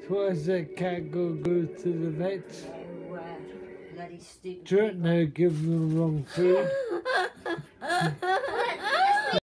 Why does that cat go to the vet? Bloody stupid Do you know give them the wrong food?